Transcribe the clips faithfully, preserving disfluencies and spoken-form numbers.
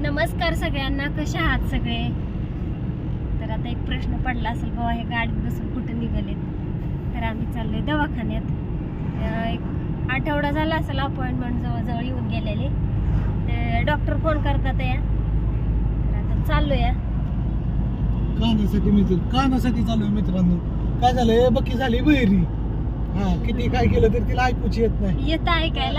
नमस्कार सगळ्यांना, कशा आहात सगळे? तर आता एक प्रश्न पडला असेल, बाबा हे गाडीत बसून कुठे निघालेत. तर आम्ही चाललोय दवाखान्यात. एक आठवडा झाला असेल अपॉइंटमेंट जवळजवळ येऊन गेलेले. तर डॉक्टर फोन करतात या. तर आता चाललोय कानासाठी मित्र कानासाठी चालू मित्रांनो. काय झालंय, बक्की झाली बहिरी. हा, किती काय केलं तर तिला ऐकूच येत नाही. येत ऐकायला.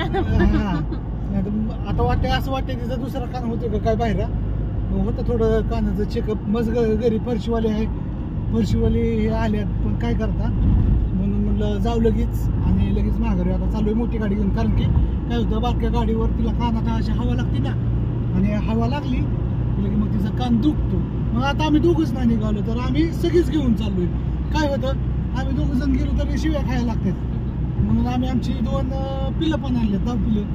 आता वाटतंय असं वाटतंय तिचा दुसरा कान होतो का काय बाहेर. होतं थोडं कानाचं चेकअप. मग घरी फरशीवाले आहे, फरशीवाले हे आल्यात, पण काय करता म्हणून म्हणलं जाऊ लगेच आणि लगेच माघारी. आता चालू आहे मोठी गाडी घेऊन, कारण की काय होतं बारक्या गाडीवर तिला कानात अशी हवा लागते ना, आणि हवा लागली की मग तिचा कान दुखतो. मग आता आम्ही दोघंच नाही निघालो, तर आम्ही सगळीच घेऊन चाललोय. काय होतं, आम्ही दोघं जण गेलो तरी शिव्या खायला लागतात, म्हणून आम्ही आमची दोन पिलं पण आणले, दहा पिलं.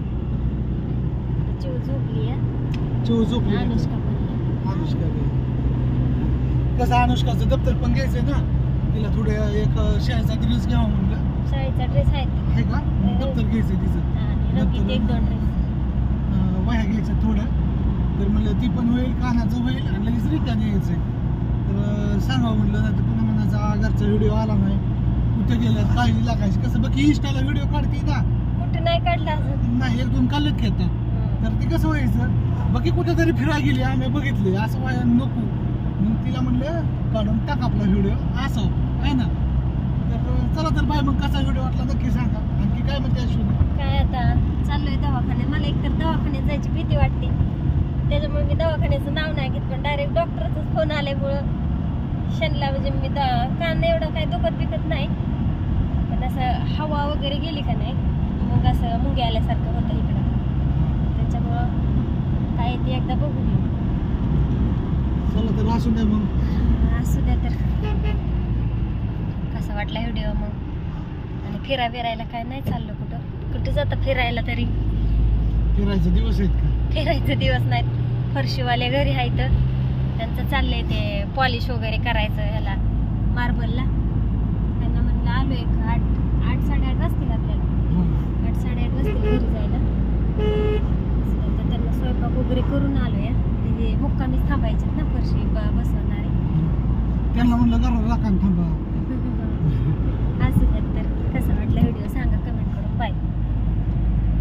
चिव झोपली चिव झोपली. अनुष्का अनुष्का कसं अनुष्काचं दप्तर पण घ्यायचंय ना, तिला थोडे एक शाळेचा ड्रेस घ्यावा म्हणलं. शाळेचा ड्रेस आहे आहे का, दप्तर घ्यायचंय तिचं, एक दोन ड्रेस वह्या घ्यायचं थोडं. तर म्हणलं ती पण होईल, कानाचं होईल, आणि लगेच रिटर्न यायचंय. तर सांगावं म्हणलं, नाही तर पुन्हा म्हणायचा घरचा व्हिडिओ आला नाही, कुठे गेल्यात काळजी लागायची. कसं बघ इंस्टाला व्हिडिओ काढते ना, कुठे नाही काढला अजून नाही एक दोन काढलेत की आता. तर ते कसं व्हायचं, बाकी कुठे तरी फिरायला गेली आम्ही बघितले, असं व्हायला नको. मग तिला म्हणलं काढून टाक आपला व्हिडिओ असं आहे ना. तर चला तर बाय, मग कसा व्हिडिओ वाटला नक्की सांगा. आणखी काय म्हणते अश्विनी? काय आता चाललोय दवाखान्यात. मला एकतर दवाखान्यात जायची भीती वाटते, त्याच्यामुळे मी दवाखान्याचं नाव नाही घेत. पण डायरेक्ट डॉक्टरचाच फोन आल्यामुळं शनला म्हणजे मी द कान एवढं काही दुखत बिकत नाही, पण असं हवा वगैरे गेली का नाही मग असं मुंग्या आल्यासारखं होतं इकडं. त्याच्यामुळं काय ते एकदा बघू घेऊ. चला तर असू द्या मग. असू द्या. तर कसा वाटला व्हिडिओ मग? आणि फिरा फिरायला काय नाही चाललं कुठं कुठं जाता फिरायला? तरी फिरायचे दिवस आहेत का? फिरायचे दिवस नाहीत. फरशीवाले घरी आहेत, त्यांचं चाललंय ते पॉलिश वगैरे करायचं ह्याला मार्बलला. त्यांना म्हटलं आलो एक आठ आठ साडेआठ वाजतील आपल्याला, आठ साडेआठ वाजतील घरी जायला. तर त्यांना स्वयंपाक वगैरे करून आलो या. ते मुक्कामीच थांबायचे ना फरशी बसवणारे. त्यांना म्हणलं घरात राखा थांबा. असं तर कसं वाटलं व्हिडिओ?